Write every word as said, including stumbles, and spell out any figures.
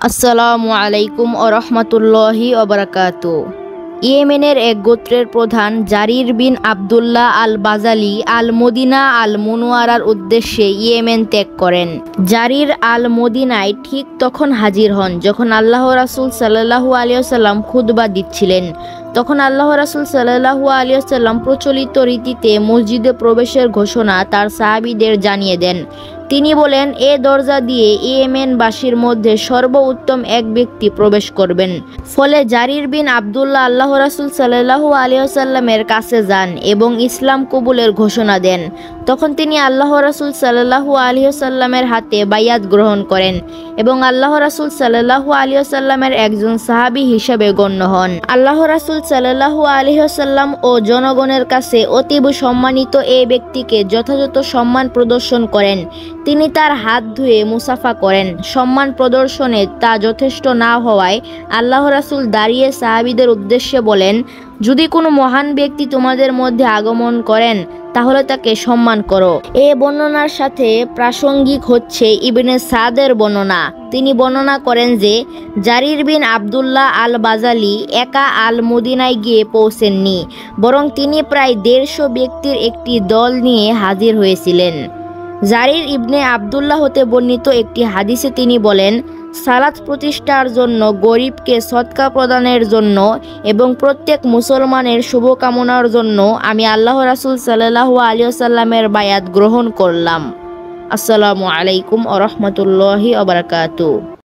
আসসালামু আলাইকুম ও রহমতুল্লাহি ওয়া বারাকাতুহু। ইয়েমেনের এক গোত্রের প্রধান জারির বিন আবদুল্লাহ আল বাজালি আল মদিনা আল মুনওয়ারার উদ্দেশ্যে ইয়েমেন ত্যাগ করেন। জারির আল মদিনায় ঠিক তখন হাজির হন যখন আল্লাহ রাসূল সাল্লাল্লাহু আলাইহি ওয়াসাল্লাম খুতবা দিচ্ছিলেন। তখন আল্লাহ রাসূল সাল্লাল্লাহু আলাইহি ওয়াসাল্লাম প্রচলিত রীতিতে মসজিদে প্রবেশের ঘোষণা তার সাহাবীদের জানিয়ে দেন। তিনি বলেন, এ দরজা দিয়ে ইয়েমেনবাসীর মধ্যে সর্বোত্তম এক ব্যক্তি প্রবেশ করবেন। ফলে জারির বিন আবদুল্লাহ আল্লাহ রাসূল সাল্লাল্লাহু আলাইহি ওয়াসাল্লামের কাছে যান এবং ইসলাম কবুলের ঘোষণা দেন। তখন তিনি আল্লাহ রাসূল সাল্লাল্লাহু আলাইহি ওয়াসাল্লামের হাতে বাইয়াত গ্রহণ করেন এবং আল্লাহ রাসূল সাল্লাল্লাহু আলাইহি ওয়াসাল্লামের একজন সাহাবী হিসেবে গণ্য হন। আল্লাহ রাসূল সাল্লাল্লাহু আলাইহি ওয়াসাল্লাম ও জনগণের কাছে অতীব সম্মানিত এই ব্যক্তিকে যথাযথ সম্মান প্রদর্শন করেন। তিনি তার হাত ধুয়ে মুসাফা করেন। সম্মান প্রদর্শনে তা যথেষ্ট না হওয়ায় আল্লাহ রাসূল দাঁড়িয়ে সাহাবীদের উদ্দেশ্যে বলেন, যদি কোনো মহান ব্যক্তি তোমাদের মধ্যে আগমন করেন তাহলে তাকে সম্মান করো। এ বর্ণনার সাথে প্রাসঙ্গিক হচ্ছে ইবনে সাদের বর্ণনা। তিনি বর্ণনা করেন যে জারির বিন আবদুল্লাহ আল বাজালি একা আল মদিনায় গিয়ে পৌঁছেননি, বরং তিনি প্রায় দেড়শো ব্যক্তির একটি দল নিয়ে হাজির হয়েছিলেন। জারির ইবনে আবদুল্লাহ হতে বর্ণিত একটি হাদিসে তিনি বলেন, সালাত প্রতিষ্ঠার জন্য, গরিবকে সদকা প্রদানের জন্য এবং প্রত্যেক মুসলমানের শুভকামনার জন্য আমি আল্লাহ রাসূল সাল্লাল্লাহু আলাইহি ওয়াসাল্লামের বায়াত গ্রহণ করলাম। আসসালামু আলাইকুম ওয়া রাহমাতুল্লাহি ওয়া বারাকাতুহু।